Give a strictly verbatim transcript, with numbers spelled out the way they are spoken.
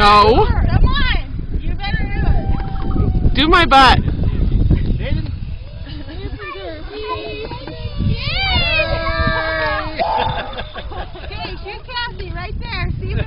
No. Come on. You better do it. Do my butt. Shadynn?